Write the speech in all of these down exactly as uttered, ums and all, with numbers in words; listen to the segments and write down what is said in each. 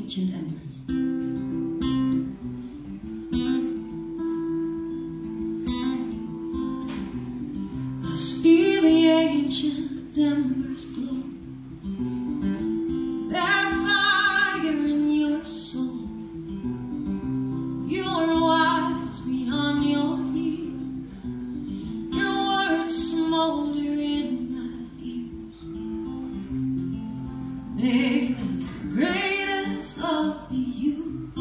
ancient embers. I see the ancient embers glow, that fire in your soul. You are wise beyond your years, your words smolder in my ears. May the greatest love be you.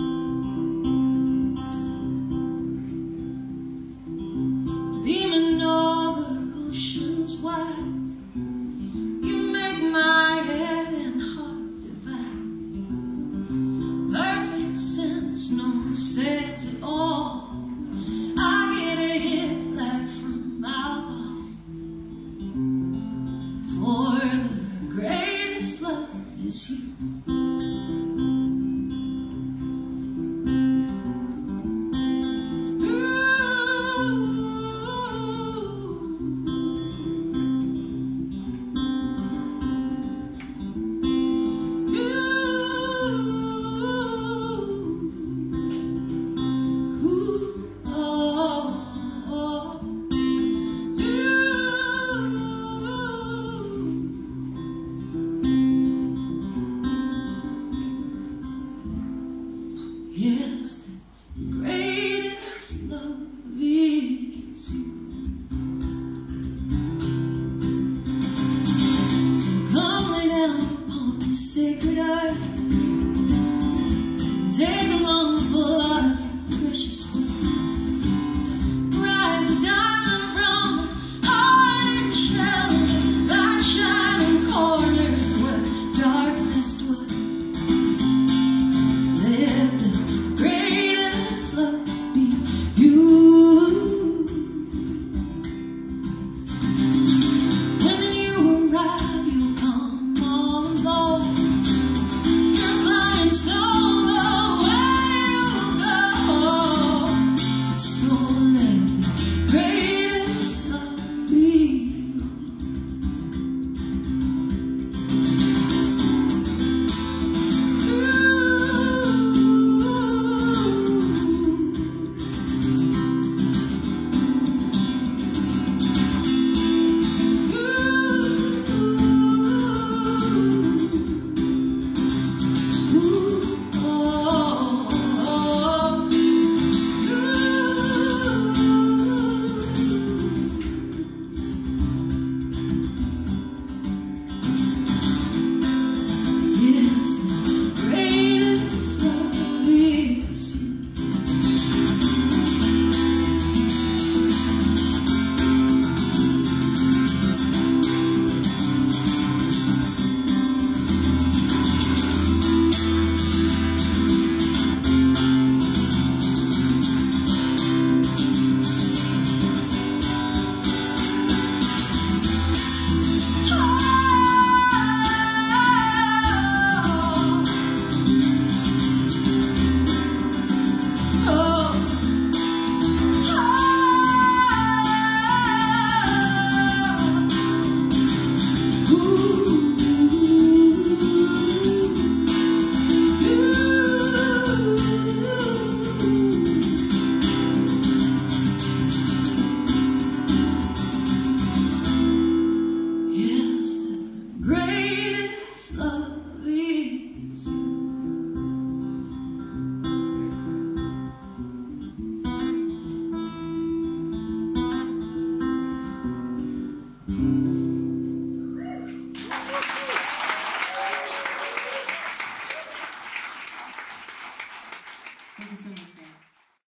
Beaming over oceans wide, you make my head and heart divide. Perfect sense, no sense at all. I get a hit like from my wall. For the greatest love is you.